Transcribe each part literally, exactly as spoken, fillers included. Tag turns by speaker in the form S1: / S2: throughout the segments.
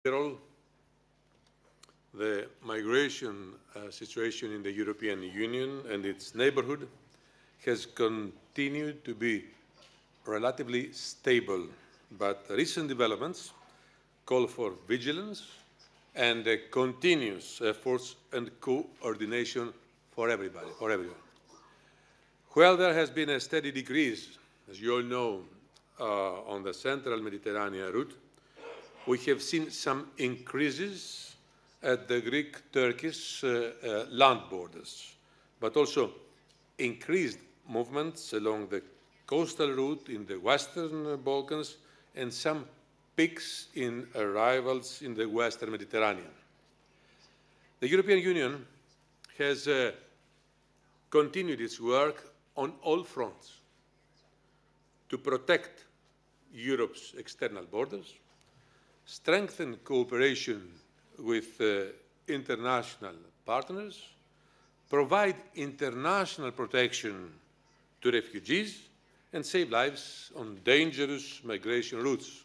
S1: Overall, the migration uh, situation in the European Union and its neighborhood has continued to be relatively stable, but recent developments call for vigilance and uh, continuous efforts and coordination for everybody, for everyone. While there has been a steady decrease, as you all know, uh, on the central Mediterranean route, we have seen some increases at the Greek-Turkish uh, uh, land borders, but also increased movements along the coastal route in the Western Balkans and some peaks in arrivals in the Western Mediterranean. The European Union has uh, continued its work on all fronts to protect Europe's external borders, strengthen cooperation with uh, international partners, provide international protection to refugees, and save lives on dangerous migration routes.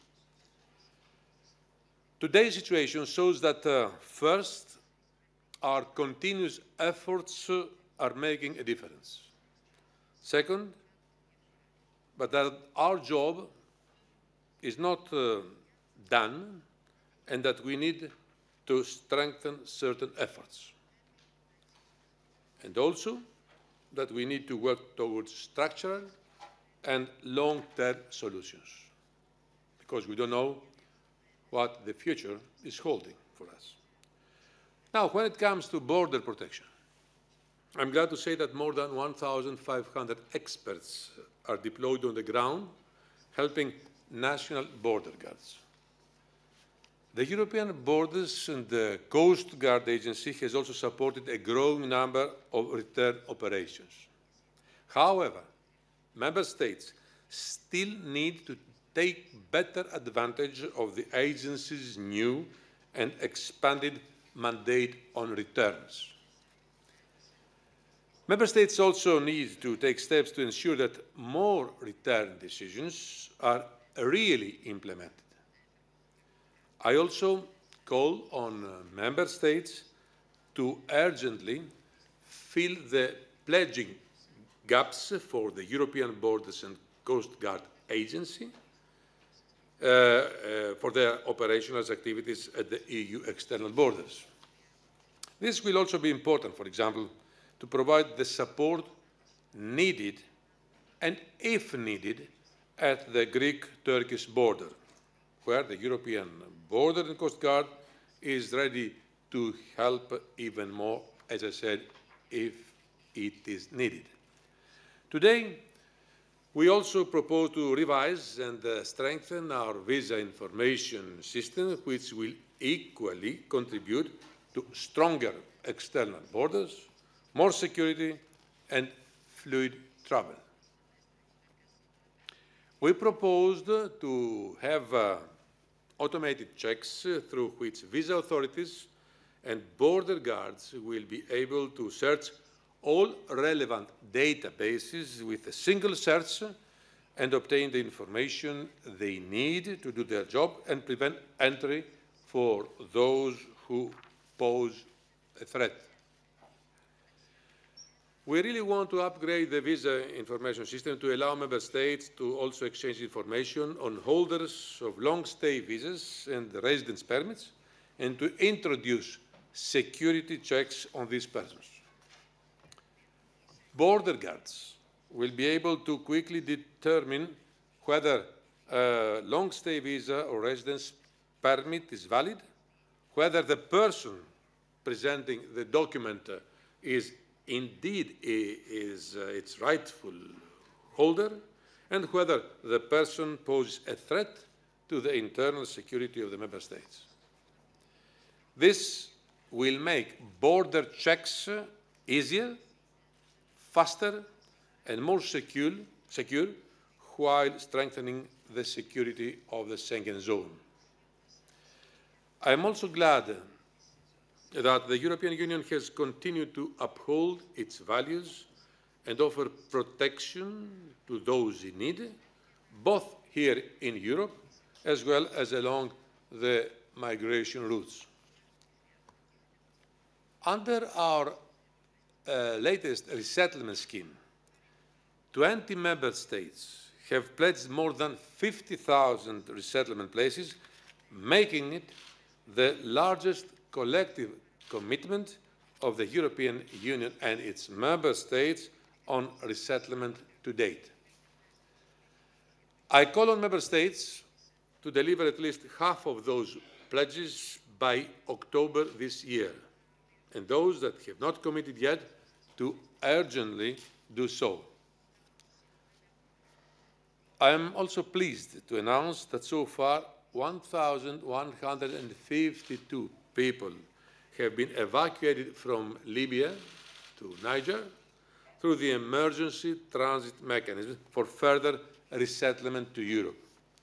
S1: Today's situation shows that, uh, first, our continuous efforts uh, are making a difference. Second, but that our job is not uh, done, and that we need to strengthen certain efforts. And also that we need to work towards structural and long-term solutions, because we don't know what the future is holding for us. Now, when it comes to border protection, I'm glad to say that more than one thousand five hundred experts are deployed on the ground, helping national border guards. The European Borders and the Coast Guard Agency has also supported a growing number of return operations. However, Member States still need to take better advantage of the agency's new and expanded mandate on returns. Member States also need to take steps to ensure that more return decisions are really implemented. I also call on uh, Member States to urgently fill the pledging gaps for the European Borders and Coast Guard Agency uh, uh, for their operational activities at the E U external borders. This will also be important, for example, to provide the support needed and, if needed, at the Greek-Turkish border, where the European Border and Coast Guard is ready to help even more, as I said, if it is needed. Today, we also propose to revise and uh, strengthen our visa information system, which will equally contribute to stronger external borders, more security, and fluid travel. We proposed to have uh, automated checks uh, through which visa authorities and border guards will be able to search all relevant databases with a single search and obtain the information they need to do their job and prevent entry for those who pose a threat. We really want to upgrade the visa information system to allow Member States to also exchange information on holders of long-stay visas and residence permits, and to introduce security checks on these persons. Border guards will be able to quickly determine whether a long-stay visa or residence permit is valid, whether the person presenting the document uh, is indeed is uh, its rightful holder, and whether the person poses a threat to the internal security of the Member States. This will make border checks uh, easier, faster, and more secure, secure, while strengthening the security of the Schengen zone. I am also glad that the European Union has continued to uphold its values and offer protection to those in need, both here in Europe as well as along the migration routes. Under our uh, latest resettlement scheme, twenty member states have pledged more than fifty thousand resettlement places, making it the largest collective commitment of the European Union and its member states on resettlement to date. I call on member states to deliver at least half of those pledges by October this year, and those that have not committed yet to urgently do so. I am also pleased to announce that so far one thousand one hundred fifty-two people have been evacuated from Libya to Niger through the emergency transit mechanism for further resettlement to Europe.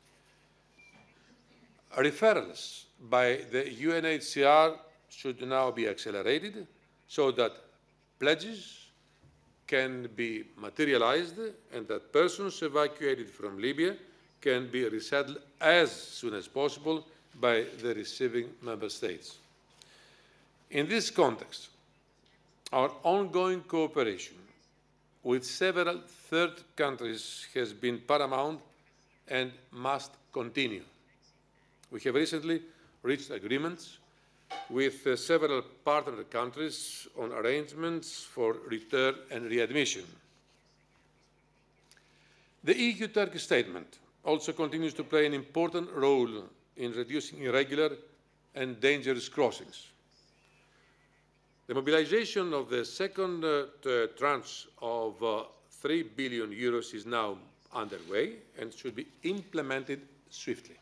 S1: Referrals by the U N H C R should now be accelerated so that pledges can be materialized and that persons evacuated from Libya can be resettled as soon as possible by the receiving member states. In this context, our ongoing cooperation with several third countries has been paramount and must continue. We have recently reached agreements with uh, several partner countries on arrangements for return and readmission. The E U-Turkey statement also continues to play an important role in reducing irregular and dangerous crossings. The mobilization of the second uh, tranche of uh, three billion euros is now underway and should be implemented swiftly.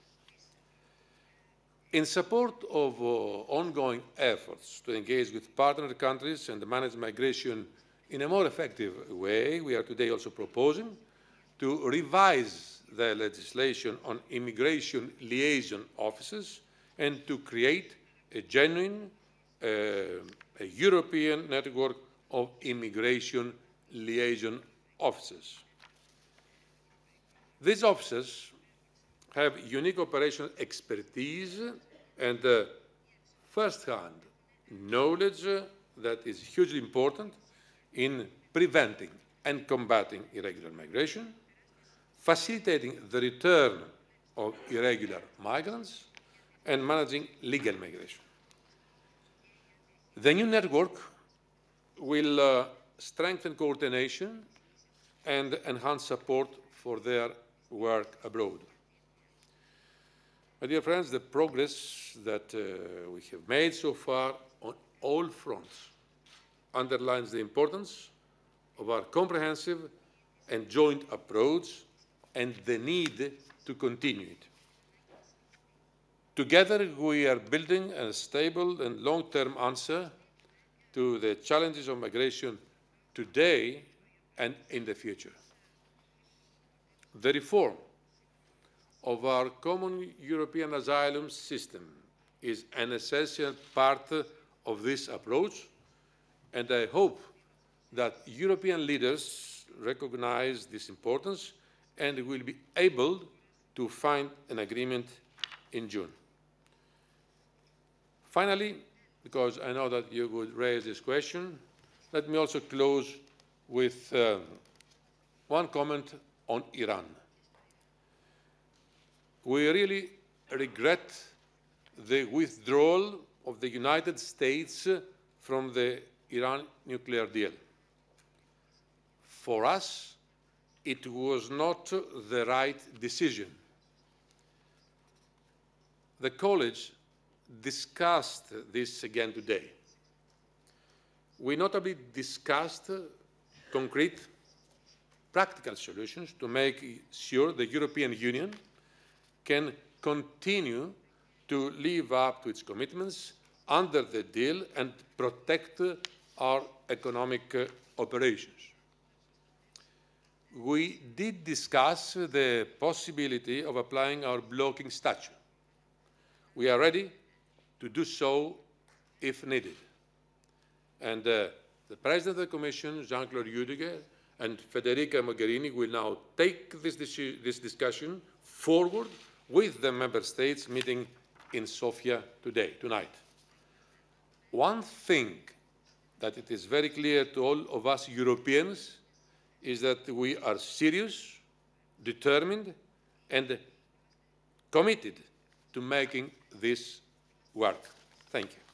S1: In support of uh, ongoing efforts to engage with partner countries and manage migration in a more effective way, we are today also proposing to revise the legislation on immigration liaison officers and to create a genuine uh, a European network of immigration liaison officers. These officers have unique operational expertise and uh, first-hand knowledge uh, that is hugely important in preventing and combating irregular migration, facilitating the return of irregular migrants, and managing legal migration. The new network will uh, strengthen coordination and enhance support for their work abroad. My dear friends, the progress that uh, we have made so far on all fronts underlines the importance of our comprehensive and joint approach and the need to continue it. Together, we are building a stable and long-term answer to the challenges of migration today and in the future. The reform of our common European asylum system is an essential part of this approach, and I hope that European leaders recognize this importance and will be able to find an agreement in June. Finally, because I know that you would raise this question, let me also close with uh, one comment on Iran. We really regret the withdrawal of the United States from the Iran nuclear deal. For us, it was not the right decision. The College discussed this again today. We notably discussed concrete, practical solutions to make sure the European Union can continue to live up to its commitments under the deal and protect our economic uh, operations. We did discuss the possibility of applying our blocking statute. We are ready to do so if needed. And uh, the President of the Commission, Jean-Claude Juncker, and Federica Mogherini will now take this, this discussion forward with the Member States meeting in Sofia today, tonight. One thing that it is very clear to all of us Europeans is that we are serious, determined, and committed to making this work. Thank you.